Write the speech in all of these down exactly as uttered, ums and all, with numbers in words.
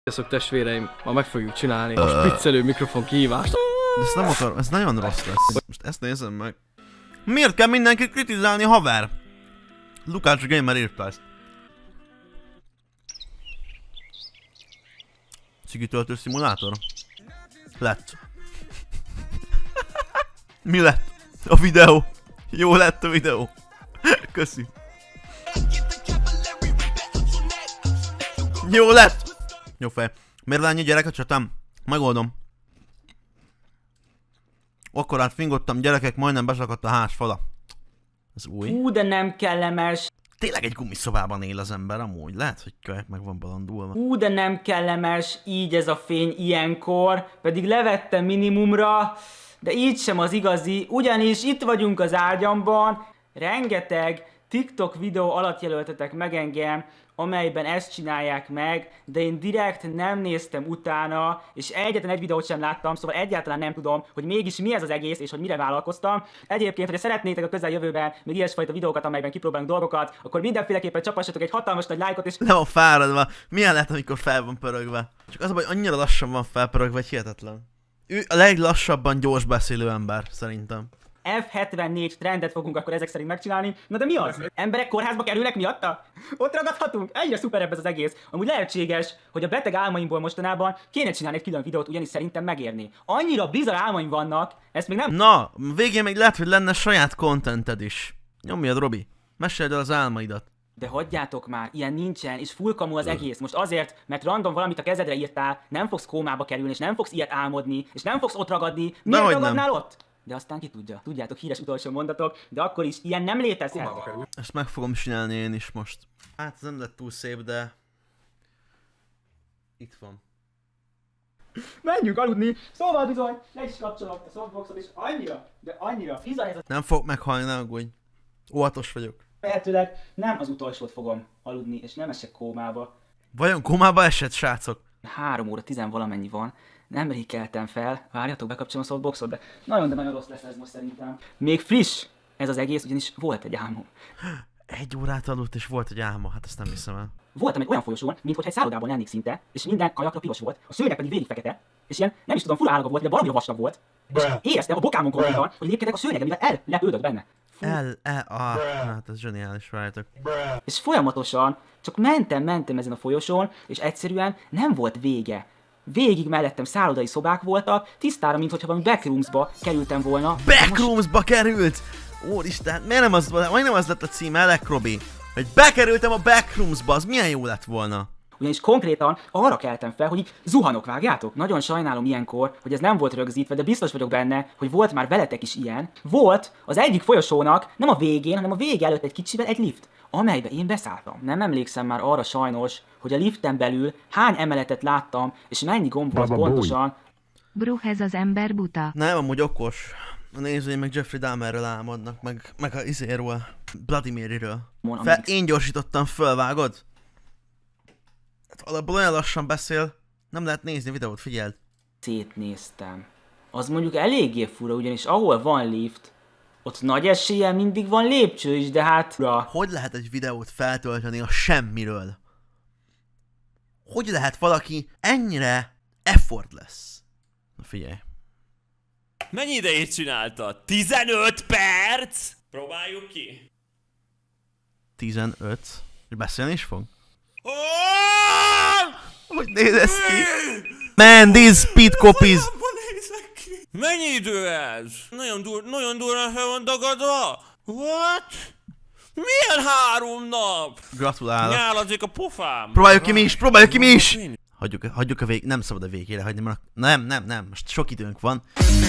Sziasztok testvéreim, ma meg fogjuk csinálni a spriccelő mikrofon kihívást. De ezt nem akarom, ez nagyon rossz lesz. Most ezt nézem meg. Miért kell mindenkit kritizálni, haver? Lukács Gamer írta ezt. Cigitöltő szimulátor? Lett. Mi lett? A videó. Jó lett a videó. Köszi. Jó lett! Jó fej. Miért lányi gyerek a csatám? Megoldom. Akkor át fingottam, gyerekek, majdnem beszakadt a ház fala. Ez új. Hú, de nem kellemes. Tényleg egy gumiszobában él az ember amúgy. Lehet, hogy kölyek meg van balandulva. Hú, de nem kellemes, így ez a fény ilyenkor. Pedig levettem minimumra, de így sem az igazi. Ugyanis itt vagyunk az ágyamban. Rengeteg TikTok videó alatt jelöltetek meg engem, amelyben ezt csinálják meg, de én direkt nem néztem utána, és egyetlen egy videót sem láttam, szóval egyáltalán nem tudom, hogy mégis mi ez az egész, és hogy mire vállalkoztam. Egyébként, hogyha szeretnétek a közeljövőben még ilyesfajta videókat, amelyben kipróbálunk dolgokat, akkor mindenféleképpen csapassatok egy hatalmas nagy lájkot, és... Le van fáradva. Milyen lehet, amikor fel van pörögve? Csak az a baj, annyira lassan van felpörögve, hogy hihetetlen. Ő a leglassabban gyors beszélő ember, szerintem. F hetvennégy trendet fogunk akkor ezek szerint megcsinálni. Na de mi az? Emberek kórházba kerülnek miatta? Ott ragadhatunk? Egyre szuperebb ez az egész. Amúgy lehetséges, hogy a beteg álmaimból mostanában kéne csinálni egy külön videót, ugyanis szerintem megérni. Annyira bizarr álmaim vannak, ezt még nem... Na, végén még lehet, hogy lenne saját contented is. Nyomjad, Robi. Meséld el az álmaidat. De hagyjátok már, ilyen nincsen, és full kamu az egész. Most azért, mert random valamit a kezedre írtál, nem fogsz kómába kerülni, és nem fogsz ilyet álmodni, és nem fogsz ott ragadni. Miért ragadnál ott? De aztán ki tudja, tudjátok, híres utolsó mondatok, de akkor is ilyen nem létezhet. Ezt meg fogom csinálni én is most. Hát ez nem lett túl szép, de... Itt van. Menjünk aludni, szóval bizony, le is kapcsolom a softboxot, és annyira, de annyira bizony ez a... Nem fog meghalni, ne aggódj. Óvatos vagyok. Lehetőleg nem az utolsót fogom aludni, és nem esek kómába. Vajon kómába esett, srácok? Három óra tizen valamennyi van. Nemrég keltem fel, várjatok, bekapcsolom a softboxot, de nagyon, de nagyon rossz lesz ez most szerintem. Még friss ez az egész, ugyanis volt egy álmom. Egy órát aludt és volt egy álma, hát ezt nem hiszem el. Voltam egy olyan folyosón, mintha egy szállodában lennék szinte, és minden kajakra piros volt, a szőnyeg pedig végig fekete, és ilyen, nem is tudom, full állaga volt, de baromira vastag volt. És éreztem a bokámon konkrétan, hogy lépkedek a szőnyegen, mivel ellepődött benne. El, el, ah, hát ez zseniális, várjátok. És folyamatosan csak mentem, mentem ezen a folyosón, és egyszerűen nem volt vége. Végig mellettem szállodai szobák voltak, tisztára, mintha valami backroomsba kerültem volna. Backroomsba most... került! Úristen, miért nem az, majdnem az lett a címe, Elek Robi? Hogy bekerültem a backroomsba, az milyen jó lett volna? Ugyanis konkrétan arra keltem fel, hogy így zuhanok, vágjátok? Nagyon sajnálom ilyenkor, hogy ez nem volt rögzítve, de biztos vagyok benne, hogy volt már veletek is ilyen. Volt az egyik folyosónak, nem a végén, hanem a vége előtt egy kicsivel egy lift, amelybe én beszálltam. Nem emlékszem már arra sajnos, hogy a liften belül hány emeletet láttam, és mennyi gomb volt pontosan. Bruh, ez az ember buta. Nem, amúgy okos. A nézői meg Jeffrey Dahmerről álmodnak, meg, meg a izéről, Bloody Maryről. Fel, én gyorsítottam föl, vágod? Hát alapból olyan lassan beszél, nem lehet nézni videót, figyeld. Szétnéztem. Az mondjuk eléggé fura, ugyanis ahol van lift, ott nagy eséllyel mindig van lépcső is, de hát... Ura. Hogy lehet egy videót feltölteni a semmiről? Hogy lehet valaki ennyire effortless? Na figyelj. Mennyi idejét csináltad? tizenöt perc? Próbáljuk ki. tizenöt? Beszélni is fog? Oh! Hogy néz ez ki? Man, these speed copies! Mennyi idő ez? Nagyon, dur nagyon durán fel van dagadva? What? Milyen három nap? Gratulálok. Nyálazik a pofám. Próbáljuk ki mi is, próbáljuk ki mi is! Hagyjuk, hagyjuk a vég... Nem szabad a végére hagyni, mert... Nem, nem, nem, most sok időnk van.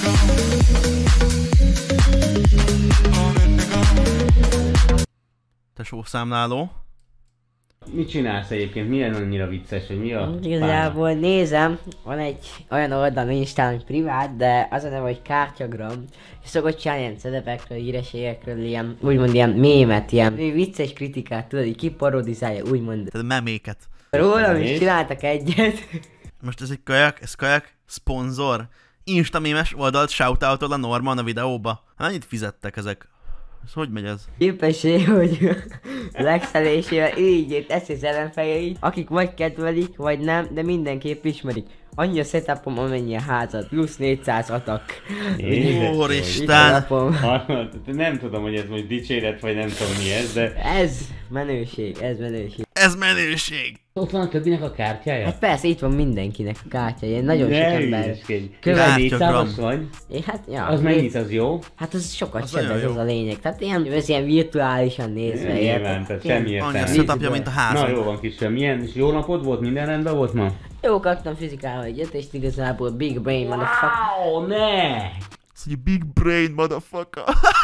Tesószámláló. Mit csinálsz egyébként? Milyen annyira vicces, hogy mi a... Igazából nézem, van egy olyan oldal Instán, hogy privát, de az a neve, hogy Kártyagram. És szokott csinálni ilyen celebekről, hírességekről, ilyen, úgymond ilyen mémet, ilyen vicces kritikát, tudod, így kiparodizálja, úgymond. Tehát meméket. Rólam is csináltak egyet. Most ez egy kajak, ez kajak, szponzor. Insta mémes oldalt shoutoutol a Norman a videóba. Mennyit fizettek ezek? Ez hogy megy ez? Képesség, hogy legszelésével így teszi az ellenfejeit, akik vagy kedvelik, vagy nem, de mindenképp ismerik. Annyi a setupom, amennyi a házad, plusz négyszáz atak. Úristen! Nem tudom, hogy ez most dicséret, vagy nem tudom mi ez, de... Ez menőség, ez menőség. Ez menőség! Ott van a többinek a kártyája? Hát persze, itt van mindenkinek a kártyája, nagyon sok ember. Követnégyszázas vagy? É, hát, ja. Az mennyit, az jó? Hát az sokat Az sebez, nagyon az jó. a lényeg. Tehát ilyen, ez ilyen virtuálisan nézve. Nyilván, tehát semmi Annyi a értelme. setupja, mint a Na házam. jó van kisem, milyen és jó napod volt? Minden rendben volt ma? Jó, kaptam fizikára egyet, és igazából Big Brain, motherfucker. Wow, ne! Azt mondja, big brain, motherfucker.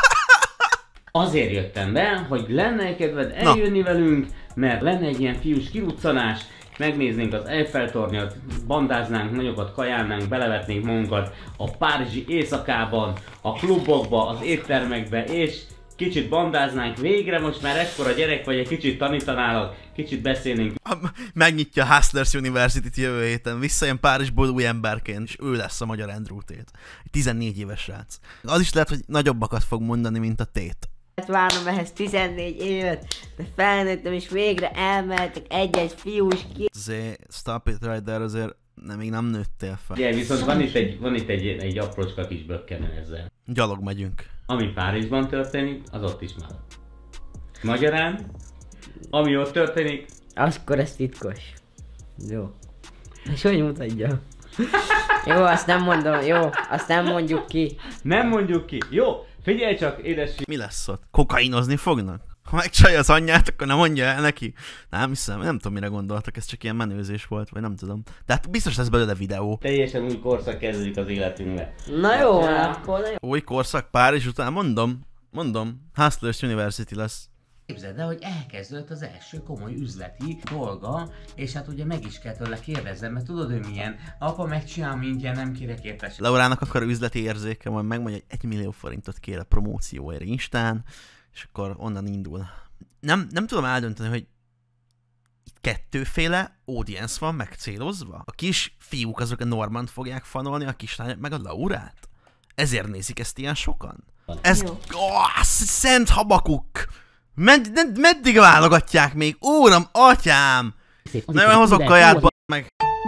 Azért jöttem be, hogy lenne kedved eljönni Na. velünk, mert lenne egy ilyen fiús kiruccanás, megnéznénk az Eiffel-tornyot, bandáznánk, nagyokat kajálnánk, belevetnénk magunkat a párizsi éjszakában, a klubokba, az éttermekbe, és kicsit bandáznánk végre, most már ekkora gyerek vagy, egy kicsit tanítanálak, kicsit beszélnénk. Megnyitja a Hustlers University-t jövő héten, visszajön Párizsból új emberként, és ő lesz a magyar Andrew Tate. Egy tizennégy éves srác. Az is lehet, hogy nagyobbakat fog mondani, mint a Tate. Hát várom ehhez tizennégy évet, de felnőttem és végre elmehetek egy-egy fiús ki. Azért, stop it right there, azért nem, még nem nőttél fel. Ugye, viszont van itt egy, van itt egy, egy aprócska kis bökkenő ezzel. Gyalog megyünk. Ami Párizsban történik, az ott is már. Magyarán, ami ott történik... Akkor ez titkos. Jó. És hogy mutatja? Jó, azt nem mondom, jó, azt nem mondjuk ki. Nem mondjuk ki. Jó, figyelj csak, édes... Mi lesz ott? Kokainozni fognak? Ha megcsalja az anyját, akkor nem mondja el neki. Nem hiszem, nem tudom mire gondoltak, ez csak ilyen menőzés volt, vagy nem tudom. De hát biztos lesz belőle videó. Teljesen új korszak kezdődik az életünkbe. Na jó, akkor na jó. Új korszak Párizs után, mondom, mondom, Hustlers University lesz. Képzeld el, hogy elkezdődött az első komoly üzleti dolga, és hát ugye meg is kell tőle kérdezzem, mert tudod ő milyen, apa megcsinál mindjárt, nem kérek érte. Laurának akar üzleti érzéke, majd megmondja, hogy egy millió forintot kér a promócióért Instán, és akkor onnan indul. Nem, nem tudom eldönteni, hogy itt kettőféle audience van megcélozva. A kis fiúk azok a Normand fogják fanolni, a kislányok meg a Laurát. Ezért nézik ezt ilyen sokan. Ez oh, szent habakuk! Med, med, meddig válogatják még? Úram, atyám! Nem hozok kaját, b*** meg!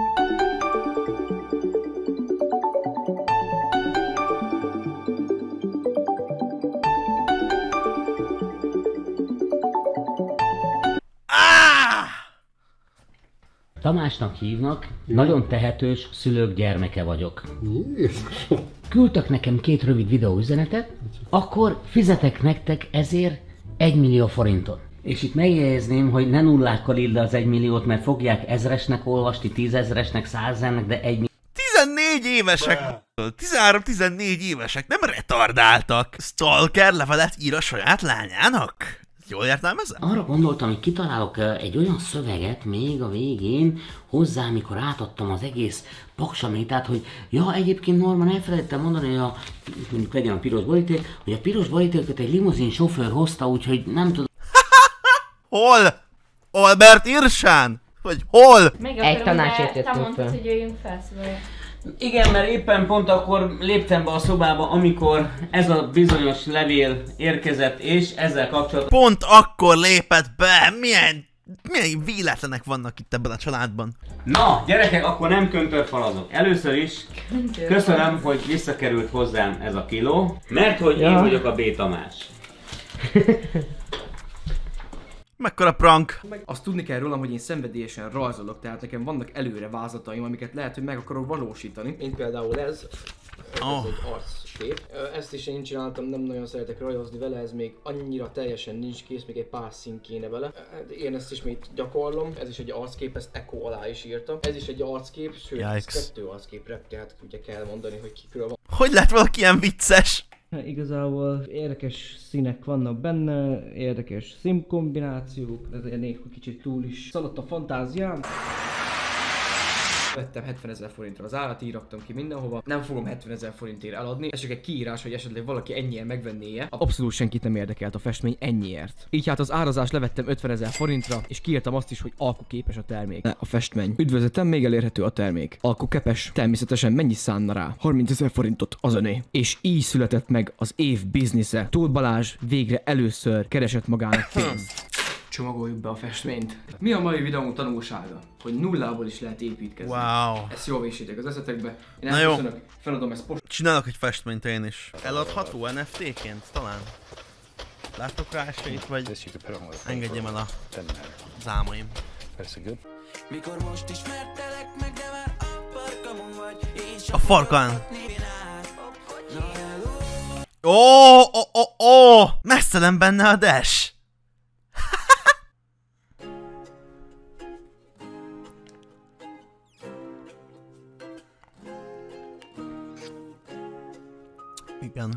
Tamásnak hívnak, nagyon tehetős szülők gyermeke vagyok. Küldtek nekem két rövid videóüzenetet, akkor fizetek nektek ezért egy millió forintot. És itt megjegyezném, hogy ne nullákkal írd az egy milliót, mert fogják ezresnek olvasni, tízezresnek, százezresnek, de egy millió. tizennégy évesek! tizenhárom-tizennégy évesek, nem retardáltak! Stalker levelet ír a saját lányának? Jól értelmezem? Arra gondoltam, hogy kitalálok egy olyan szöveget még a végén hozzá, amikor átadtam az egész paksamétát, hogy ja, egyébként Norman elfelejtettem mondani, hogy a, mondjuk legyen a piros boríték, hogy a piros borítékot egy limuzin sofőr hozta, úgyhogy nem tudom. Hol? Albert Irsán? Vagy hol? Egy tanácsért jöttünk fel. hogy jöjjünk fel, szóval... Igen, mert éppen pont akkor léptem be a szobába, amikor ez a bizonyos levél érkezett, és ezzel kapcsolatban... Pont akkor lépett be! Milyen, milyen véletlenek vannak itt ebben a családban? Na, gyerekek, akkor nem köntörfalazok. Először is köszönöm, hogy visszakerült hozzám ez a kiló, mert hogy ja. Én vagyok a B. Tamás. Mekkora prank! Azt tudni kell rólam, hogy én szenvedélyesen rajzolok, tehát nekem vannak előre vázlataim, amiket lehet, hogy meg akarok valósítani. Mint például ez, ez oh. egy arckép. Ezt is én csináltam, nem nagyon szeretek rajozni vele, ez még annyira teljesen nincs kész, még egy pár szín kéne vele. Én ezt is még gyakorlom, ez is egy arckép, ezt Echo alá is írtam. Ez is egy arckép, sőt, ez kettő arcképre, tehát ugye kell mondani, hogy kikről van. Hogy lett valaki ilyen vicces? Igazából érdekes színek vannak benne, érdekes színkombinációk, ez ennél kicsit túl is szaladt a fantáziám. Vettem hetvenezer forintra az árat, így raktam ki mindenhova. Nem fogom hetvenezer forintért eladni, ez csak egy kiírás, hogy esetleg valaki ennyiért megvennéje. Abszolút senkit nem érdekelt a festmény ennyiért. Így hát az árazást levettem ötvenezer forintra, és kiírtam azt is, hogy alkuképes a termék. Ne, a festmény. Üdvözletem, még elérhető a termék. Alkuképes. Természetesen mennyi szánna rá? harmincezer forintot az öné. És így született meg az év biznisze. Tóth Balázs végre először keresett magának pénzt. Csomagoljuk be a festményt. Mi a mai videónk tanulsága? Hogy nullából is lehet építkezni. Wow. Ezt jól vésítek az eszetekbe. Én Na jó. elköszönök, feladom ezt post. Csinálok egy festményt én is. Eladható en ef té-ként talán? Láttok rá esélyt, vagy engedjem el a zámaim. Mikor most ismertelek meg, de már a farkamon vagy, és a farkán. Ó, ó, ó, ó, messze nem benne a dash. Igen.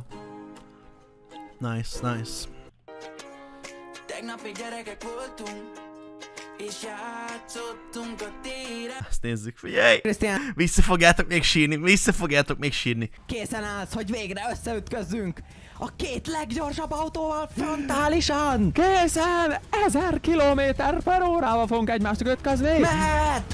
Nice, nice. Tegnapig gyerekek voltunk, és játszottunk a téren. Ezt nézzük, figyelj! Krisztián! Vissza fogjátok még sírni, vissza fogjátok még sírni. Készen állsz, hogy végre összeütközzünk a két leggyorsabb autóval frontálisan! Készen! ezer kilométer per órával fogunk egymásnak ütközni! Mehet!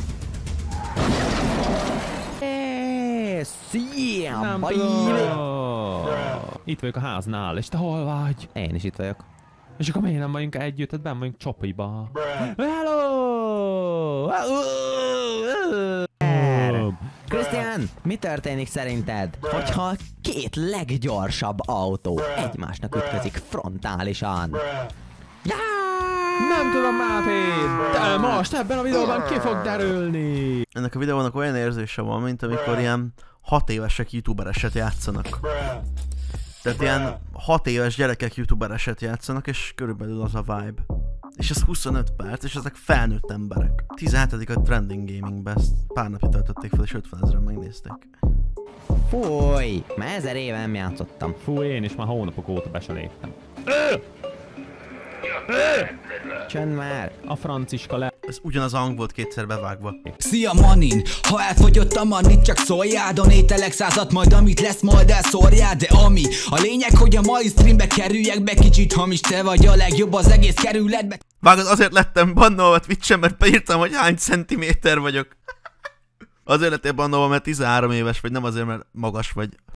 Szia! Nem tudom. Itt vagyok a háznál, és te hol vagy? Én is itt vagyok. És akkor miért nem vagyunk együtt? Hát benn vagyunk Csopiba. Hello! Krisztián, mi történik szerinted, hogyha két leggyorsabb autó egymásnak ütközik frontálisan? Nem tudom, Máté, de most ebben a videóban ki fog derülni. Ennek a videónak olyan érzése van, mint amikor ilyen hat évesek youtubereset játszanak. Tehát ilyen hat éves gyerekek youtubereset játszanak, és körülbelül az a vibe. És ez huszonöt perc, és ezek felnőtt emberek. tizenhetedik a Trending Gamingbe, ezt pár napja töltötték fel, és ötvenezren megnézték. Fúj, már ezer éve nem játszottam. Fúj, én is már hónapok óta be se léptem. Csönd már! A franciska le... Ez ugyanaz a hang volt kétszer bevágva. Szia Manin! Ha elfogyott a manit, csak szóljál, donételek százat, majd amit lesz, majd elszórjál, de ami a lényeg, hogy a mai streambe kerüljek be, kicsit hamis, te vagy a legjobb az egész kerületbe. Vágod, azért lettem bannolva Twitchen, mert beírtam, hogy hány centiméter vagyok. Azért lettél bannolva, mert tizenhárom éves vagy, nem azért, mert magas vagy.